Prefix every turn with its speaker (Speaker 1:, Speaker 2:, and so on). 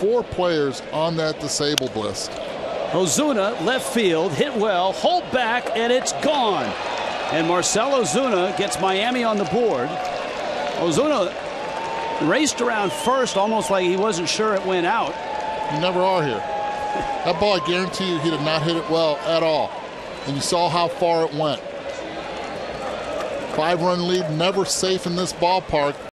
Speaker 1: 4 players on that disabled list.
Speaker 2: Ozuna, left field, hit well, hold back, and it's gone. And Marcell Ozuna gets Miami on the board. Ozuna raced around first almost like he wasn't sure it went out.
Speaker 1: You never are here. That ball, I guarantee you, he did not hit it well at all. And you saw how far it went. 5-run lead, never safe in this ballpark.